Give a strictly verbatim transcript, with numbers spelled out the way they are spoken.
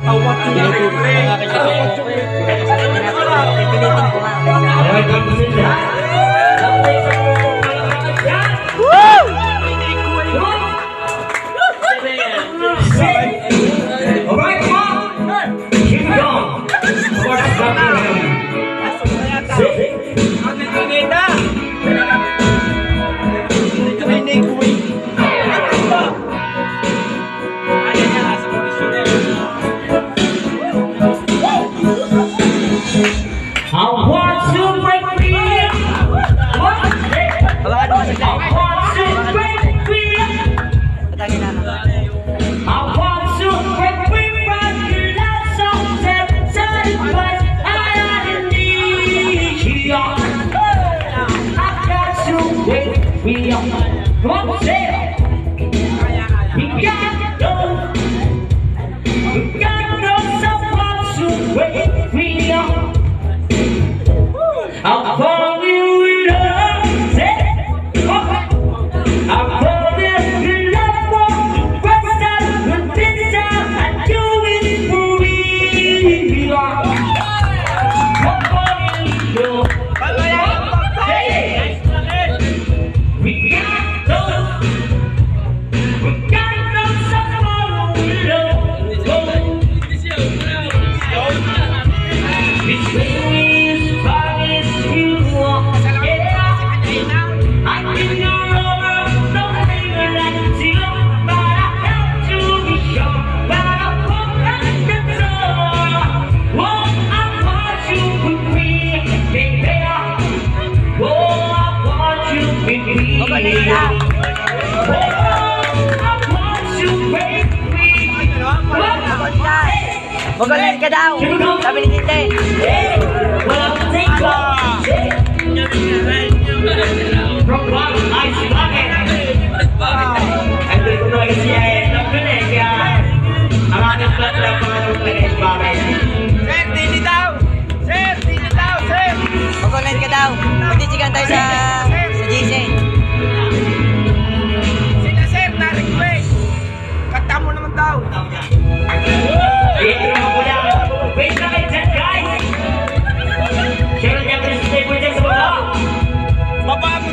Awat yung nakakit sa iyo. Pipilitin ko nga. Woo! Alright, come on! Keep it going! What's happening? Ang nagkagita! Ito ay nagkuwi. Ayan nga sa komisyon na yun. I want to break free. Hawakan mo sa I want to break free. Patangin na naman. I want to break free from the love of temptation, but I need you. I got to break free. Come on, say it. We got no, we got no someone to break free. I'll call you in love, say it. I'll call you in love for the first time, but this time I do it for real. I'll call you in love, say it. We got no, we got no someone to love. This way is far as you want, yeah. I think you're over, don't even like you, but I have to be sure. But I won't let the door. Oh, I want you with me, baby. Oh, I want you with me. Oh, I want you with me. Magaling ka daw! Sabi ni Tite! Well, I'll take off. From one ice bucket. Ang dito ko ay siya ay nakunin kaya ang ating flat lang mga nakunin ice bucket. Sir, Tite daw! Sir, Tite daw! Sir! Magaling ka daw! Magtitigan tayo sa sa G C. Sila sir, na-request! Kanta mo naman daw! Dito naman po lang. Wait na kayo dyan, guys! Sino niya ka na sa table dyan sa baba? Baba